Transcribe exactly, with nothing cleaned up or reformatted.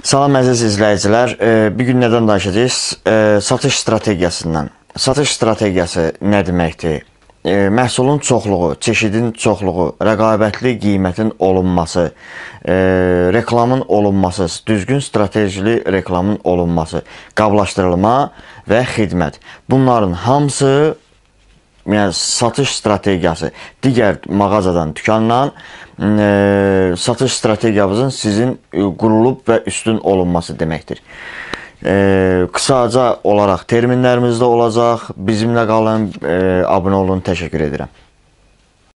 Salam əziz izləyicilər. Bir gün nədən danışacağız? Satış strategiyasından. Satış strategiyası nə deməkdir? Məhsulun çoxluğu, çeşidin çoxluğu, rəqabətli qiymətin olunması, reklamın olunması, düzgün stratejili reklamın olunması, qablaşdırılma və xidmət. Bunların hamısı yəni satış strategiyası, digər mağazadan, dükandan e, satış strategiyamızın sizin e, qurulub və üstün olunması deməkdir. E, qısaca olaraq terminlərimizdə olacaq. Bizimlə qalın, e, abunə olun. Təşəkkür edirəm.